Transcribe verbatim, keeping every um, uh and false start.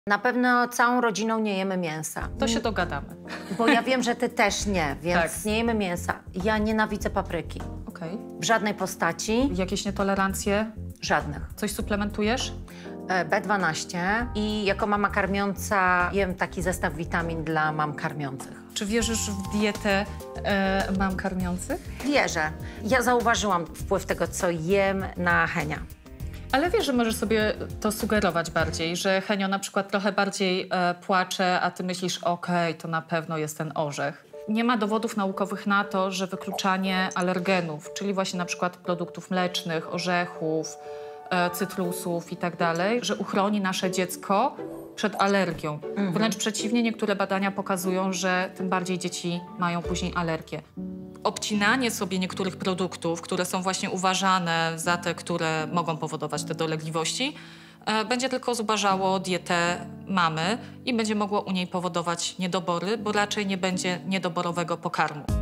Na pewno całą rodziną nie jemy mięsa. To się dogadamy. Bo ja wiem, że ty też nie, więc Tak. nie jemy mięsa. Ja nienawidzę papryki. Okej. W żadnej postaci. Jakieś nietolerancje? Żadnych. Coś suplementujesz? E, B dwanaście i jako mama karmiąca jem taki zestaw witamin dla mam karmiących. Czy wierzysz w dietę e, mam karmiących? Wierzę. Ja zauważyłam wpływ tego, co jem na Henia. Ale wiesz, że możesz sobie to sugerować bardziej, że Henio na przykład trochę bardziej e, płacze, a ty myślisz, okej, to na pewno jest ten orzech. Nie ma dowodów naukowych na to, że wykluczanie alergenów, czyli właśnie na przykład produktów mlecznych, orzechów, e, cytrusów i tak dalej, że uchroni nasze dziecko przed alergią. Mhm. Wręcz przeciwnie, niektóre badania pokazują, że tym bardziej dzieci mają później alergię. Obcinanie sobie niektórych produktów, które są właśnie uważane za te, które mogą powodować te dolegliwości, e, będzie tylko zubażało dietę mamy i będzie mogło u niej powodować niedobory, bo raczej nie będzie niedoborowego pokarmu.